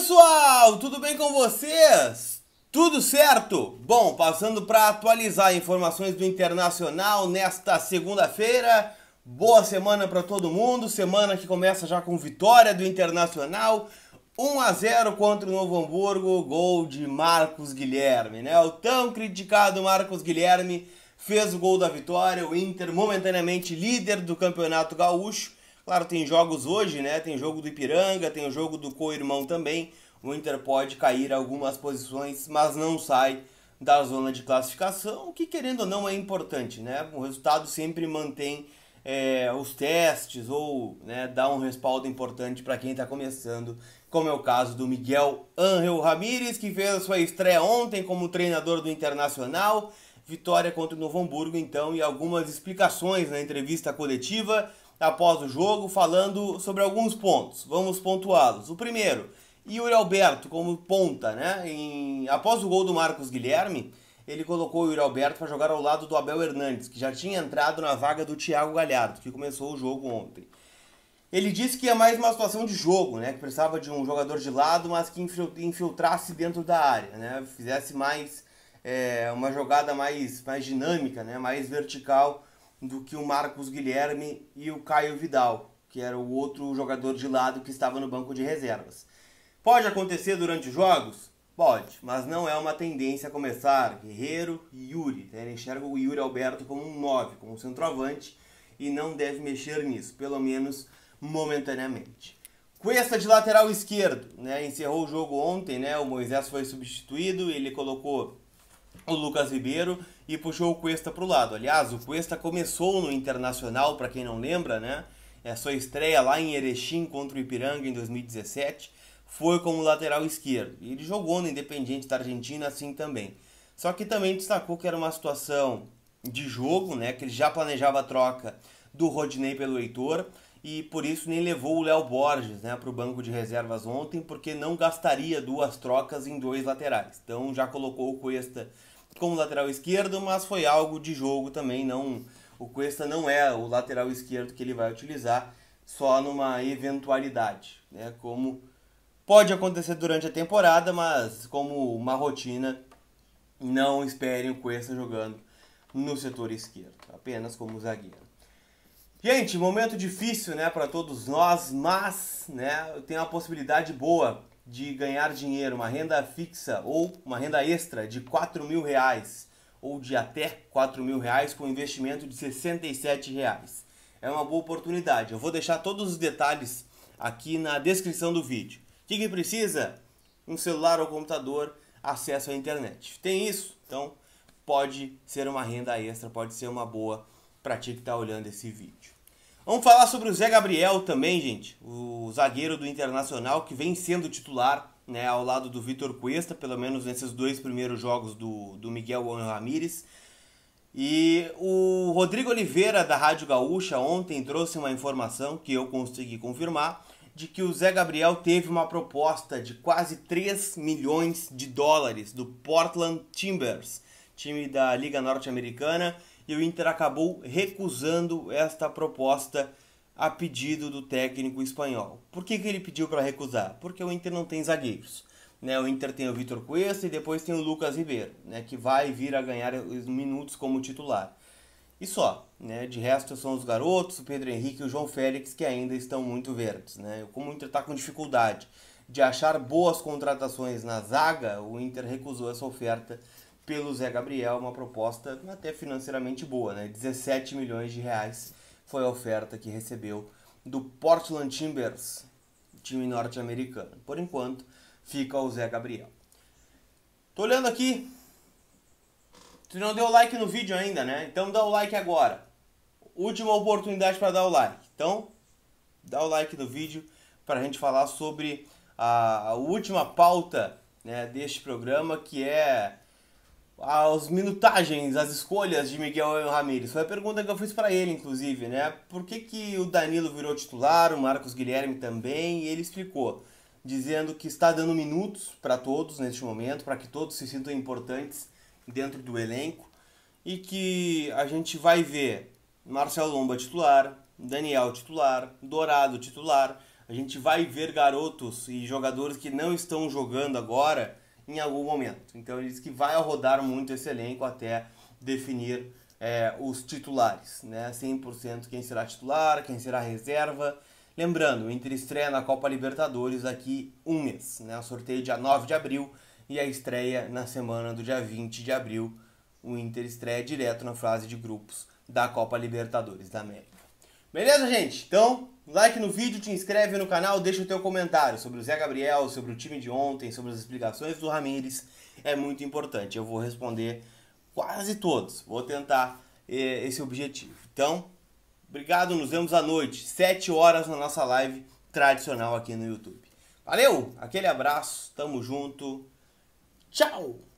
pessoal, tudo bem com vocês? Tudo certo? Bom, passando para atualizar informações do Internacional nesta segunda-feira. Boa semana para todo mundo, semana que começa já com vitória do Internacional. 1-0 contra o Novo Hamburgo, gol de Marcos Guilherme, né? O tão criticado Marcos Guilherme fez o gol da vitória, o Inter momentaneamente líder do Campeonato Gaúcho. Claro, tem jogos hoje, né? Tem jogo do Ipiranga, tem o jogo do co-irmão também. O Inter pode cair algumas posições, mas não sai da zona de classificação, o que querendo ou não é importante, né? O resultado sempre mantém os testes ou, né, dá um respaldo importante para quem está começando, como é o caso do Miguel Ángel Ramírez, que fez a sua estreia ontem como treinador do Internacional. Vitória contra o Novo Hamburgo, então, e algumas explicações na entrevista coletiva após o jogo, falando sobre alguns pontos. Vamos pontuá-los. O primeiro, Yuri Alberto como ponta, né? Após o gol do Marcos Guilherme, ele colocou o Yuri Alberto para jogar ao lado do Abel Hernandes, que já tinha entrado na vaga do Thiago Galhardo, que começou o jogo ontem. Ele disse que é mais uma situação de jogo, né? Que precisava de um jogador de lado, mas que infiltrasse dentro da área, né? Fizesse mais uma jogada mais dinâmica, né? Mais vertical do que o Marcos Guilherme e o Caio Vidal, que era o outro jogador de lado que estava no banco de reservas. Pode acontecer durante os jogos? Pode, mas não é uma tendência a começar Guerreiro e Yuri. Ele enxerga o Yuri Alberto como um 9, como um centroavante, e não deve mexer nisso, pelo menos momentaneamente. Cuesta de lateral esquerdo, né? Encerrou o jogo ontem, né? O Moisés foi substituído, ele colocou o Lucas Ribeiro e puxou o Cuesta para o lado. Aliás, o Cuesta começou no Internacional, para quem não lembra, né? É a sua estreia lá em Erechim contra o Ipiranga em 2017. Foi como lateral esquerdo. E ele jogou no Independiente da Argentina assim também. Só que também destacou que era uma situação de jogo, né? Que ele já planejava a troca do Rodinei pelo Heitor. E por isso nem levou o Léo Borges, né, para o banco de reservas ontem, porque não gastaria duas trocas em dois laterais. Então já colocou o Cuesta como lateral esquerdo, mas foi algo de jogo também. Não, o Cuesta não é o lateral esquerdo que ele vai utilizar só numa eventualidade, né, como pode acontecer durante a temporada, mas como uma rotina, não esperem o Cuesta jogando no setor esquerdo, apenas como zagueiro. Gente, momento difícil, né, para todos nós, mas, né, tem uma possibilidade boa de ganhar dinheiro, uma renda fixa ou uma renda extra de R$4.000 ou de até R$4.000 com investimento de R$67. É uma boa oportunidade. Eu vou deixar todos os detalhes aqui na descrição do vídeo. O que precisa? Um celular ou computador, acesso à internet. Tem isso? Então pode ser uma renda extra, pode ser uma boa para ti que está olhando esse vídeo. Vamos falar sobre o Zé Gabriel também, gente. O zagueiro do Internacional que vem sendo titular, né, ao lado do Vitor Cuesta, pelo menos nesses dois primeiros jogos do Miguel Ángel Ramírez. E o Rodrigo Oliveira, da Rádio Gaúcha, ontem trouxe uma informação que eu consegui confirmar, de que o Zé Gabriel teve uma proposta de quase 3 milhões de dólares do Portland Timbers, time da Liga Norte-Americana, e o Inter acabou recusando esta proposta a pedido do técnico espanhol. Por que ele pediu para recusar? Porque o Inter não tem zagueiros, né? O Inter tem o Vitor Cuesta e depois tem o Lucas Ribeiro, né, que vai vir a ganhar os minutos como titular. E só, né? De resto são os garotos, o Pedro Henrique e o João Félix, que ainda estão muito verdes, né? Como o Inter está com dificuldade de achar boas contratações na zaga, o Inter recusou essa oferta pelo Zé Gabriel, uma proposta até financeiramente boa, né? 17 milhões de reais foi a oferta que recebeu do Portland Timbers, time norte-americano. Por enquanto, fica o Zé Gabriel. Tô olhando aqui. Tu não deu like no vídeo ainda, né? Então dá o like agora. Última oportunidade para dar o like. Então, dá o like no vídeo para a gente falar sobre a última pauta, né, deste programa, que é as minutagens, as escolhas de Miguel Ramírez. Foi a pergunta que eu fiz para ele, inclusive, né? Por que o Danilo virou titular, o Marcos Guilherme também? E ele explicou, dizendo que está dando minutos para todos neste momento, para que todos se sintam importantes dentro do elenco, e que a gente vai ver Marcelo Lomba titular, Daniel titular, Dourado titular, a gente vai ver garotos e jogadores que não estão jogando agora em algum momento. Então ele diz que vai rodar muito esse elenco até definir os titulares, né? 100% quem será titular, quem será reserva. Lembrando, o Inter estreia na Copa Libertadores daqui um mês, né? O sorteio dia 9 de abril e a estreia na semana do dia 20 de abril. O Inter estreia direto na fase de grupos da Copa Libertadores da América. Beleza, gente? Então, like no vídeo, te inscreve no canal, deixa o teu comentário sobre o Zé Gabriel, sobre o time de ontem, sobre as explicações do Ramires. É muito importante, eu vou responder quase todos. Vou tentar esse objetivo. Então, obrigado, nos vemos à noite, 7 horas na nossa live tradicional aqui no YouTube. Valeu, aquele abraço, tamo junto, tchau!